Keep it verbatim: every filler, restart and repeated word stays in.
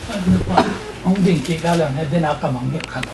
นึกว่าของดิ่งกี่แล้วแล้วในเดนากำมังเนี่ยครับ